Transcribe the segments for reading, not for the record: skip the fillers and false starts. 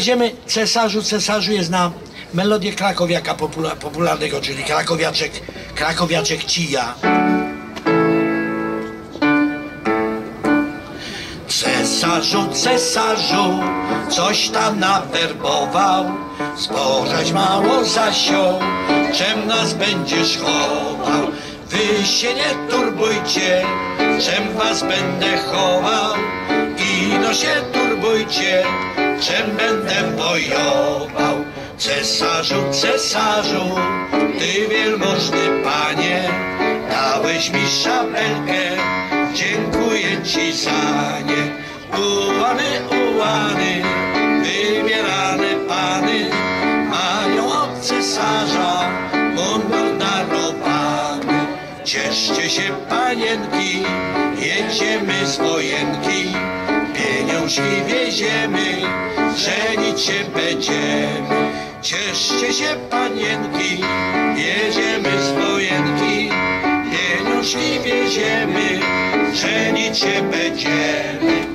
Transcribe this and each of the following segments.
weźmiemy Cesarzu jest na melodię krakowiaka popularnego, czyli krakowiaczek Cija. Cesarzu, coś tam nawerbował, zbożeś mało zasiął, czem nas będziesz chował? Wy się nie turbujcie, czem was będę chował, ino się turbujcie, czem będę wojował. Cesarzu, ty wielmożny panie, dałeś mi szabelkę, dziękuję ci za nie. Ułany, wybierane pany mają od cesarza mundur darowany. Cieszcie się panienki, jedziemy z wojenki, pieniążki wieziemy, żenić się będziemy. Cieszcie się panienki, jedziemy z wojenki, pieniążki wieziemy, żenić się będziemy.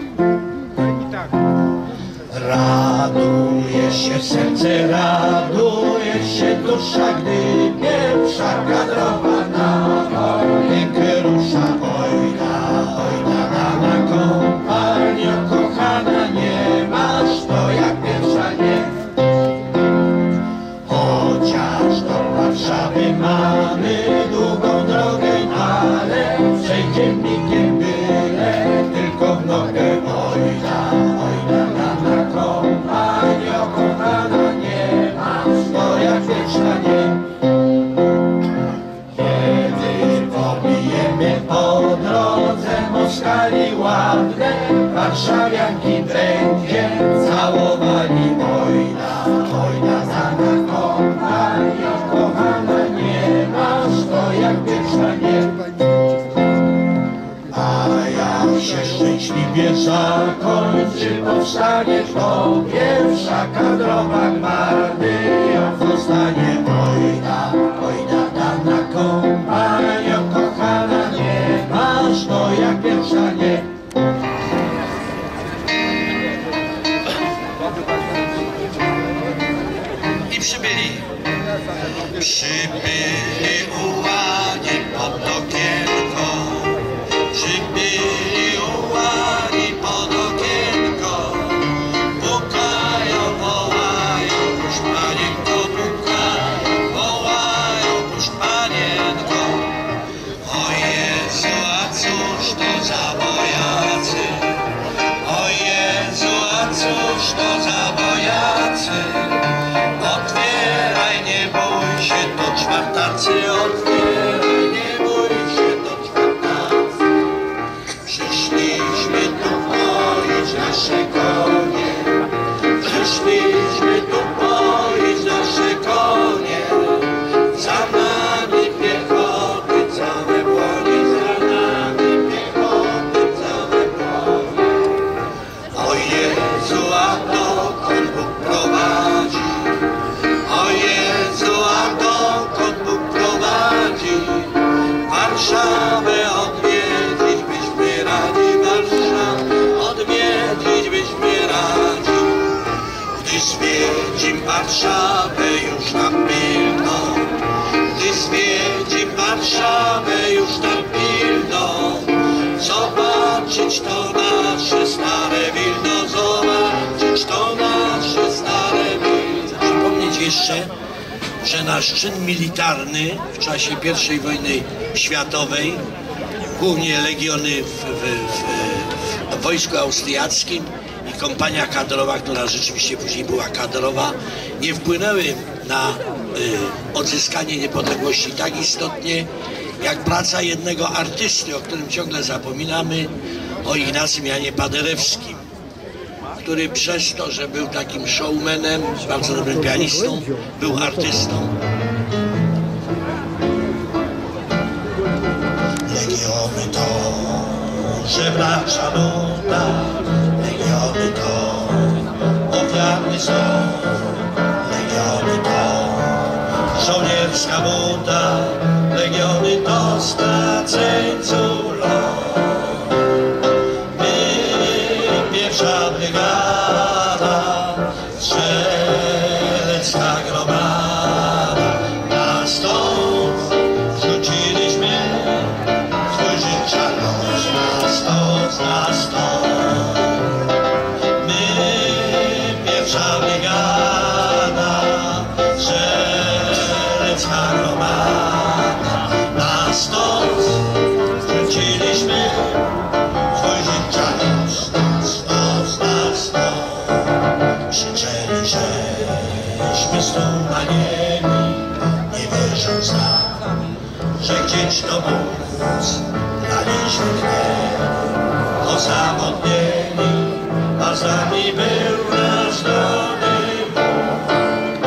Raduje się serce, raduje się dusza, gdy pierwsza kadrowa na wojnę rusza. Ojda, dana kompanio kochana, nie masz to jak pierwsza nie. Chociaż do Warszawy mamy długą drogę, ale przejdzie migiem byle tylko w nogę. Ojda, dana kompanio kochana, nie masz to jak pierwsza nie. Kiedy pobijemy po drodze Moskali ładne, warszawianki będzie całowali. Ojda, dana kompanio kochana, nie masz to jak pierwsza nie. A jak się szczęśliwie zakończy powstanie, to pierwsza kadrowa gwardia zostanie. Ojda, dana kompanio kochana, nie masz to jak pierwsza nie. I przybyli ułani pod okienko, przybyli ułani pod okienko, pukają, wołają, puść panienko, pukają, wołają, puść panienko. O Jezu, a cóż to za wojacy? O Jezu, a cóż to za wojacy? Otwieraj, nie bój się, to czwartacy, otwieraj, nie bój się, to czwartacy. Przyszliśmy tu poić nasze konie, przyszliśmy tu poić nasze konie. Za nami piechoty całe błonie, za nami piechoty całe błonie. O Jezu, a dokąd Bóg prowadzi? O Jezu, a dokąd Bóg prowadzi? Warszawę odwiedzić byśmy radzi, Warszawę odwiedzić byśmy radzi. Gdy zwiedzim Warszawę już tam pilno, gdy zwiedzim Warszawę już tam pilno, zobaczyć to nasze stare Wilno, zobaczyć to nasze stare Wilno. Przypomnieć jeszcze, że nasz czyn militarny w czasie I wojny światowej, głównie legiony w wojsku austriackim i kompania kadrowa, która rzeczywiście później była kadrowa, nie wpłynęły na odzyskanie niepodległości tak istotnie, jak praca jednego artysty, o którym ciągle zapominamy, o Ignacym Janie Paderewskim, który przez to, że był takim showmanem, bardzo dobrym pianistą, był artystą. Legiony to żebracza nuta, legiony to ofiarny są, legiony to żołnierska buta, legiony to straceńców lot. My, pierwsza brygada, brygada, strzelecka gromada. Na stos rzuciliśmy swój życianiec, na stos, na stos. Krzyczeli, żeśmy stumanieni, nie wierząc nam, że gdzieś to móc daliśmy gniew. Osamotnieni, a z nami był nasz drogi Bóg.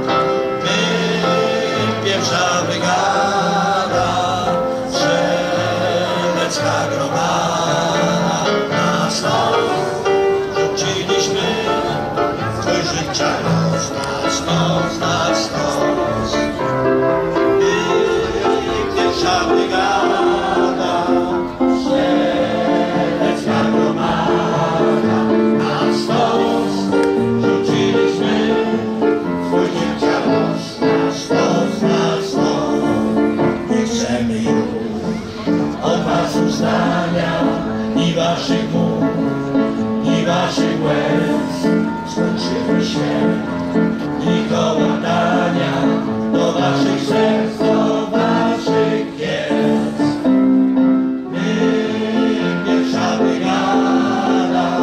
My, pierwsza brygada, strzelecka gromada, na stos rzuciliśmy twój życia los, na stos, na stos. My, pierwsza brygada, strzelecka gromada, na stos rzuciliśmy twój życia los, na stos, na stos. Nie chcemy już od was uznania i waszych mów, i waszych łez. Skończyły się i kołatania do waszych serc, do waszych piec. My, pierwsza brygada,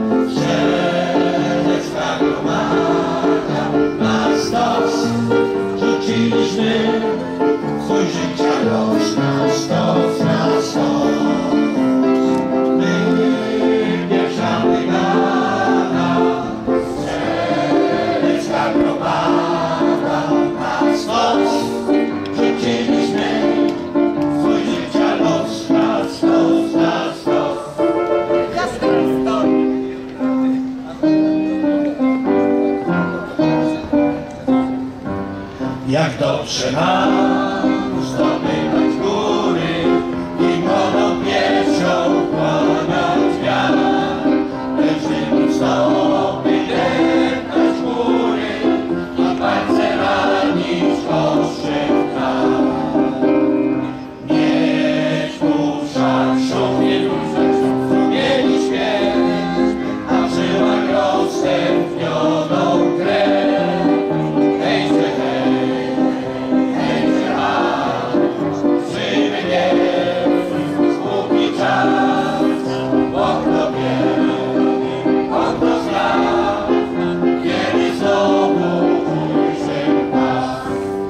strzelecka gromada, na stos rzuciliśmy twój życia los, na stos, na stos. My, pierwsza brygada, strzelecka gromada, na stos rzuciliśmy twój życia los, na stos, na stos. Jak dobrze nam zdobywać góry i młodą piersią kłaniać wiatr, lecz wymóc stopy deptać góry i palce ranić ostrzyk kar. Mieć puszczać szumie różnych strumieni śmierć, a w żyłach roztępnioną krew. Hejże, hej, hejże, ha, żywy wiek, spóki czas, Bóg to wie, On to zna, kiedy znowu ujrzy nas.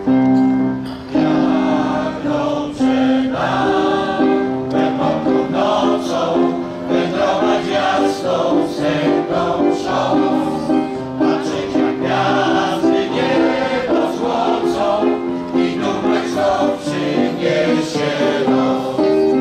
Jak dobrze nam głęboką nocą wędrować jasną, senną sząs, patrzeć jak gwiazdy niebo złocą i dumać co przyniesie noc.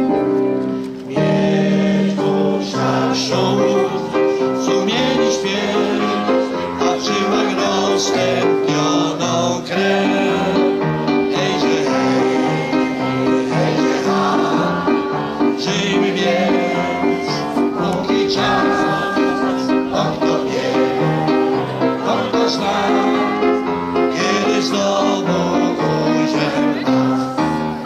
Mieć duszę szumów, sumieni śpiew, a w żyłach roztępnioną krew. Hejże, hej, hejże, ha, żyjmy więc, póki czas. On to wie, On to zna, kiedy znowu ujrzy nas.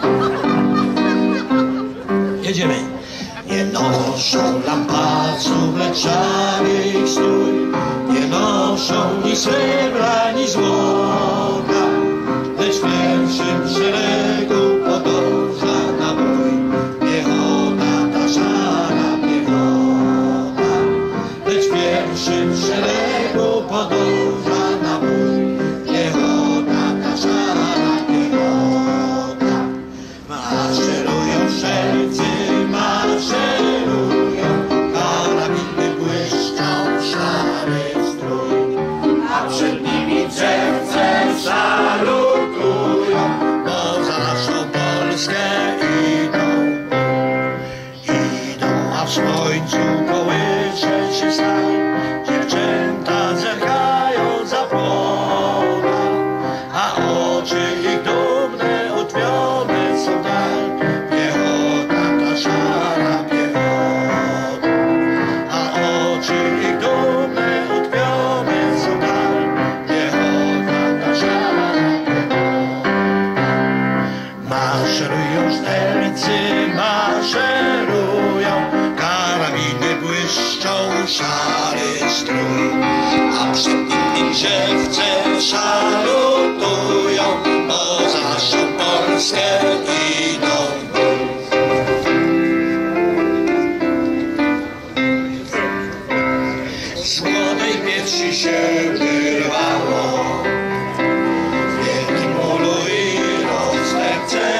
Jedziemy. Nie noszą lampaców, lecz szary ich strój. Nie noszą ni srebra, ni złota, lecz w pierwszym szeregu podąża na bój piechota, ta szara piechota. Lecz w pierwszym szeregu podąża na bój piechota, ta szara piechota. Maszerują strzelcy, maszerują, karabiny błyszczą, szary strój, a przed nimi drzew żywce szalutują, bo za naszą Polskę idą. Z młodej piersi się wyrwało, w wielkim bólu i rozterce,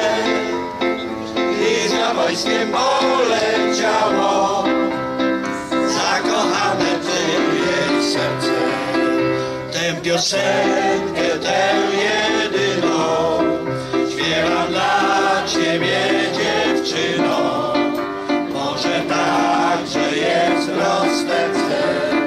i za wojskiem poleciało zakochane twoje serce. Tę piosenkę, tę jedyną śpiewam dla ciebie, dziewczyno. Może tak, że jest w rozterce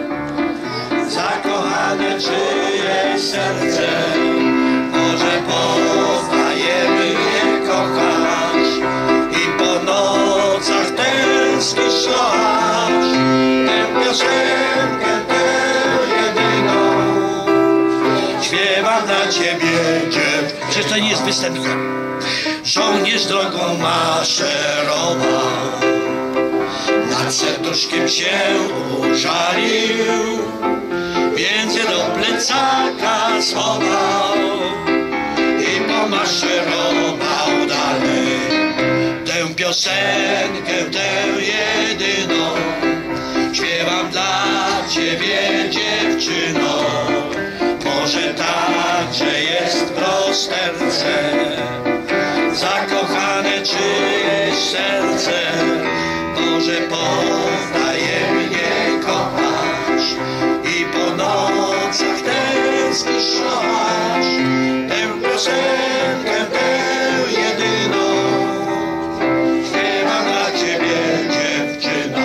zakochane czyjeś serce. Może poznajemy je kochać i po nocach tęsknisz aż. Tę piosenkę, tę jedyną śpiewam dla ciebie, dziew. Przecież to nie jest występka. Żołnierz drogą maszerował, nad serduszkiem się użalił, więc je do plecaka schował i pomaszerował dalej. Tę piosenkę, tę jedyną śpiewam dla ciebie, dziewczyno. Może tak, że jest w rozterce zakochane czyjeś serce. Może poddajemy je kochać i po nocach tęsknisz aż. Tę piosenkę, tę jedyną śpiewam dla ciebie, dziewczyno.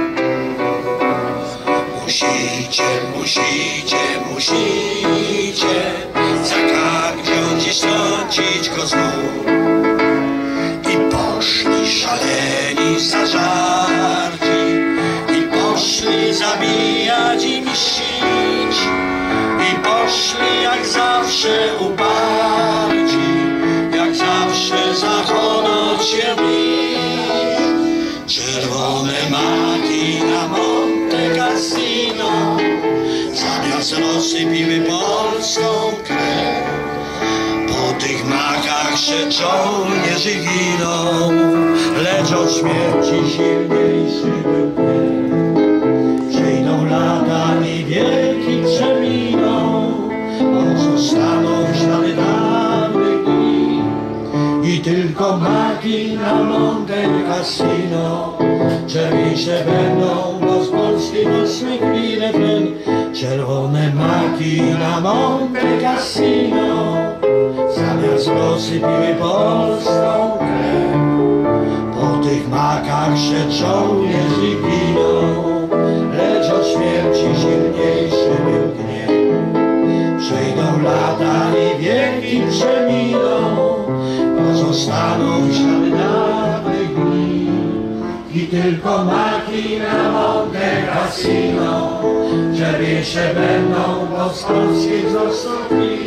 Musicie, musicie, musicie za kark wziąć i strącić go z gór. I poszli szaleni, zażarci, i poszli zabijać i mścić, i poszli jak zawsze uparci, jak zawsze za honor się bić. Czerwone maki na Monte Cassino zamiast rozsypiły polską krew. Po tych makach się żołnierzy giną, lecz od śmierci silniejszy był gniew. Przyjdą lata i wieki przeminą, pozostaną ślady dawnych dni. I tylko maki na Monte Cassino czerwiejsze będą, bo z Polski nocnych chwile wen. Czerwone maki na Monte Cassino zamiast rozsypiły polską krew. Po tych makach się żołnierzy giną, lecz od śmierci silniejszy był gniew. Przejdą lata i wieki przeminą, pozostaną ślady dawnych dni. I tylko maki na Monte Cassino czerwiejsze będą, bo z Polski wzrosną dni.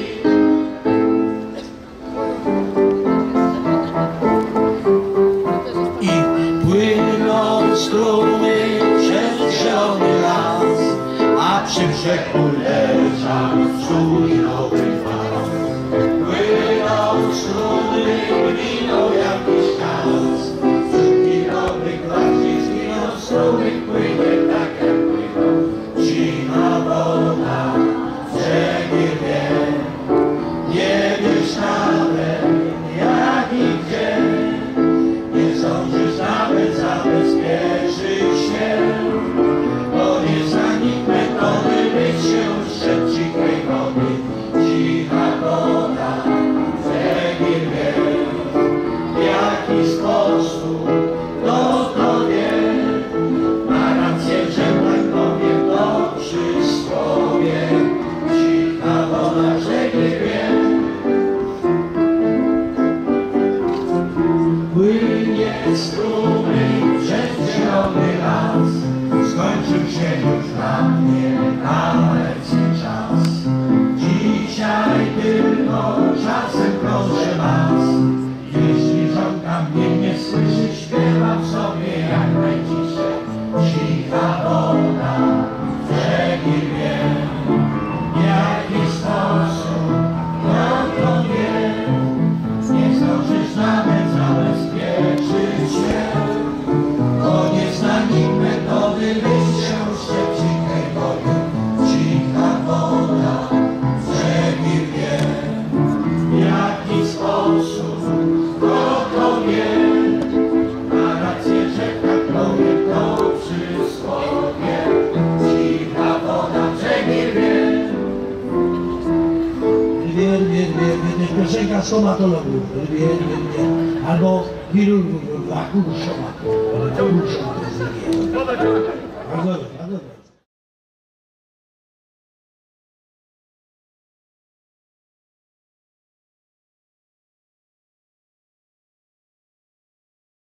I płyną strumy przez zielony las, a przy brzegu leżał cudowny pas. Płyną strumy, minął jakiś czas, i dobrych bardziej zginął strumy, płynie tak jak płyną. Zima woda, brzegi wie, nie wiesz nawet jak i gdzie. Nie zdążysz nawet zabezpieczyć się, bo nie zna nikt metody, by się strzec cichej wody. Cicha woda, brzegi wie, w jaki sposób to wie. Ma rację, że tak powiem to przysłowie. Cicha woda, brzegi wie. Płynie strumień przez zielony las, skończył się już dla mnie obecny czas. Dzisiaj tylko czasem proszę was, jeśli żonka mnie nie słyszy, śpiewam sobie jak najciszej. Cicha woda, brzegi wie, jak jest piosenka stomatologów, lubię. Albo chirurgów, akuszoma. Ale to akuszoma to jest drugie. Bardzo dobre.